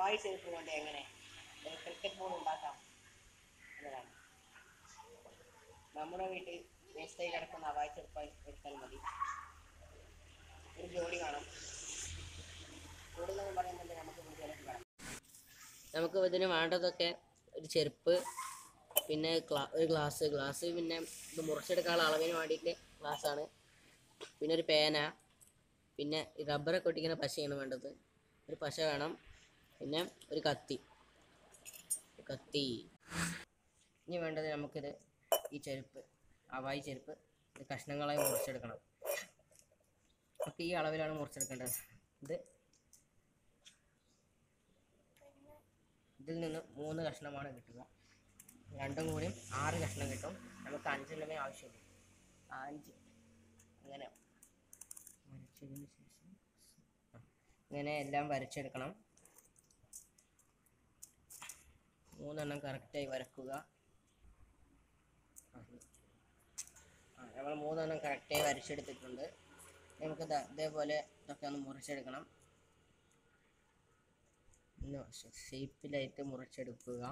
ഹവായി ചെരുപ്പ് കൊണ്ട് എങ്ങനെ ക്രിക്കറ്റ് ബോൾ ഉണ്ടാക്കാം എന്നതാണ്. നമ്മുടെ വീട്ടിൽ വേസ്റ്റായി കിടക്കുന്ന ഹവായി ചെരുപ്പ് എടുത്താൽ മതി. ഒരു ജോഡി കാണാം. കൂടുതലൊന്നും പറയുന്നുണ്ട്, നമുക്ക് വീഡിയോയിലേക്ക് കാണാം. നമുക്ക് ഇതിന് വേണ്ടതൊക്കെ ഒരു ചെരുപ്പ്, പിന്നെ ഒരു ഗ്ലാസ്, പിന്നെ ഇത് മുറിച്ചെടുക്കാനുള്ള അളവിന് വേണ്ടിയിട്ട് ഗ്ലാസ്സാണ്. പിന്നെ ഒരു പേന, പിന്നെ റബ്ബറൊക്കെ ഒട്ടിക്കുന്ന പശയാണ് വേണ്ടത്. ഒരു പശ വേണം. പിന്നെ ഒരു കത്തി. ഇനി വേണ്ടത് നമുക്കിത് ഈ ചെരുപ്പ്, ഹവായി ചെരുപ്പ് കഷ്ണങ്ങളായി മുറിച്ചെടുക്കണം. നമുക്ക് ഈ അളവിലാണ് മുറിച്ചെടുക്കേണ്ടത്. ഇതിൽ നിന്ന് 3 കഷ്ണമാണ് കിട്ടുക. രണ്ടും കൂടി 6 കഷ്ണം കിട്ടും. നമുക്ക് 5 എണ്ണമേ ആവശ്യമുള്ളൂ. 5 അങ്ങനെ വരച്ചതിന് ശേഷം ഇങ്ങനെ എല്ലാം വരച്ചെടുക്കണം. 3 എണ്ണം കറക്റ്റായി വരക്കുക. നമ്മൾ 3 എണ്ണം കറക്റ്റായി വരച്ചെടുത്തിട്ടുണ്ട്. നമുക്ക് ഇതേപോലെ ഇതൊക്കെ ഒന്ന് മുറിച്ചെടുക്കണം. ഷേപ്പിലായിട്ട് മുറിച്ചെടുക്കുക.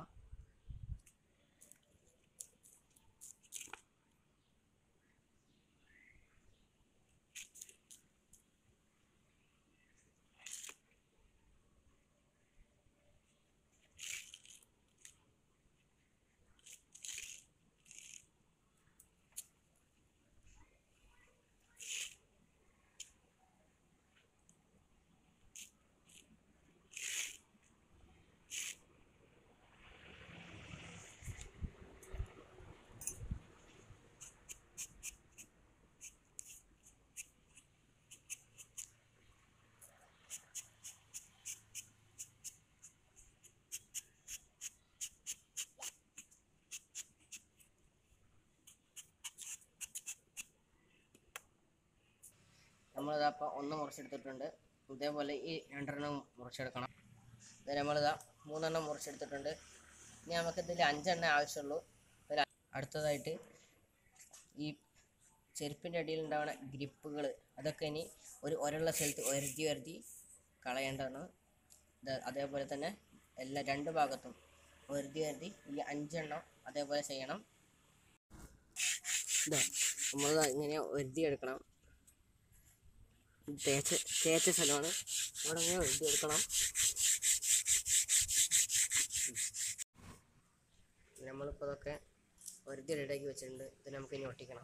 നമ്മളിതപ്പോൾ 1 മുറിച്ചെടുത്തിട്ടുണ്ട്. ഇതേപോലെ ഈ 2 എണ്ണം മുറിച്ചെടുക്കണം. ഇത് നമ്മളിതാ 3 എണ്ണം മുറിച്ചെടുത്തിട്ടുണ്ട്. ഇനി നമുക്കിതിൽ 5 എണ്ണം ആവശ്യമുള്ളൂ. അടുത്തതായിട്ട് ഈ ചെരുപ്പിൻ്റെ അടിയിൽ ഉണ്ടാവുന്ന ഗ്രിപ്പുകൾ, അതൊക്കെ ഇനി ഒരു ഒരള്ള സ്ഥലത്ത് ഒരതി കളയേണ്ടതാണ്. അതേപോലെ തന്നെ എല്ലാ 2 ഭാഗത്തും ഒരതി ഈ 5 എണ്ണം അതേപോലെ ചെയ്യണം. നമ്മൾ ഇങ്ങനെ ഒരതി എടുക്കണം. തേച്ച സ്ഥലമാണ്. അവിടെ ഇങ്ങനെ ഒരതി എടുക്കണം. നമ്മളിപ്പോൾ ഇതൊക്കെ ഒരതി റെഡിയാക്കി വെച്ചിട്ടുണ്ട്. ഇത് നമുക്ക് ഇനി ഒട്ടിക്കണം.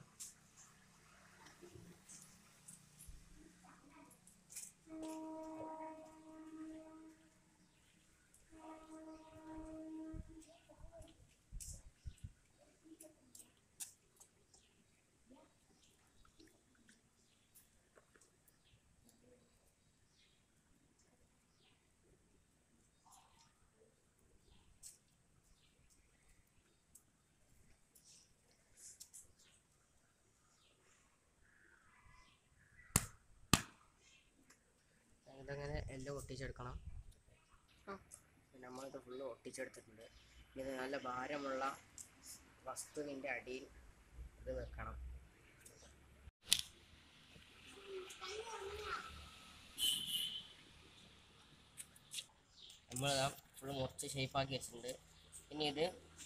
ഇതങ്ങനെ എല്ലാം ഒട്ടിച്ചെടുക്കണം. നമ്മളിത് ഫുള്ള് ഒട്ടിച്ചെടുത്തിട്ടുണ്ട്. ഇത് നല്ല ഭാരമുള്ള വസ്തുവിൻ്റെ അടിയിൽ ഇത് വെക്കണം. നമ്മളിതാ ഫുള്ള് മുറിച്ച് ഷേപ്പാക്കി വെച്ചിട്ടുണ്ട്. ഇനി ഇത്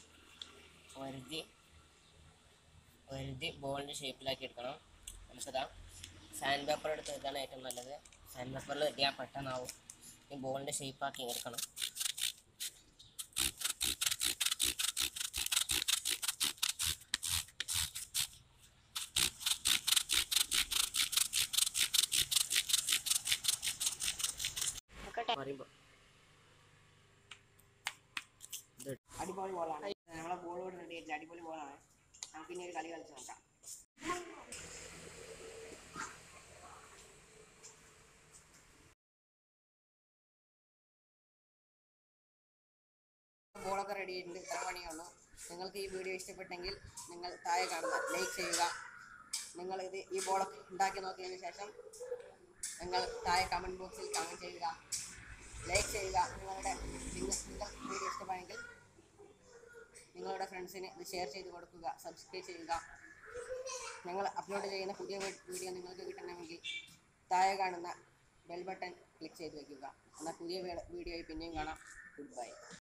ഒരതി ബോളിൻ്റെ ഷേപ്പിലാക്കി എടുക്കണം. നമുക്കിതാ സാൻഡ് പേപ്പർ എടുത്ത് ഇതാണ് ഏറ്റവും നല്ലത്. സാൻഡ് പേപ്പറിൽ എത്തിയാൽ പെട്ടെന്നാവും. ഈ ബോളിൻ്റെ ഷേപ്പാക്കി എടുക്കണം. അടിപൊളി ബോളാണ്. നമ്മളെ ബോൾ കൂടെ റെഡി ആയിട്ട് അടിപൊളി ബോളാണ്. നമുക്ക് ഇനി ഒരു കളി കളിച്ച് നോക്കാം. ബോളൊക്കെ റെഡി ആയിട്ടുണ്ട്. ഇത്ര പണിയുള്ളൂ. നിങ്ങൾക്ക് ഈ വീഡിയോ ഇഷ്ടപ്പെട്ടെങ്കിൽ നിങ്ങൾ താഴെ കാണുന്ന ലൈക്ക് ചെയ്യുക. നിങ്ങളിത് ഈ ബോളൊക്കെ ഉണ്ടാക്കി നോക്കിയതിന് ശേഷം നിങ്ങൾ താഴെ കമൻറ്റ് ബോക്സിൽ കമൻറ്റ് ചെയ്യുക, ലൈക്ക് ചെയ്യുക. നിങ്ങൾ വീഡിയോ ഇഷ്ടമായെങ്കിൽ നിങ്ങളുടെ ഫ്രണ്ട്സിന് ഇത് ഷെയർ ചെയ്ത് കൊടുക്കുക, സബ്സ്ക്രൈബ് ചെയ്യുക. ഞങ്ങൾ അപ്ലോഡ് ചെയ്യുന്ന പുതിയ വീഡിയോ നിങ്ങൾക്ക് കിട്ടണമെങ്കിൽ താഴെ കാണുന്ന ബെൽ ബട്ടൺ ക്ലിക്ക് ചെയ്ത് വയ്ക്കുക. എന്നാൽ പുതിയ വീഡിയോയിൽ പിന്നെയും കാണാം. Good bye.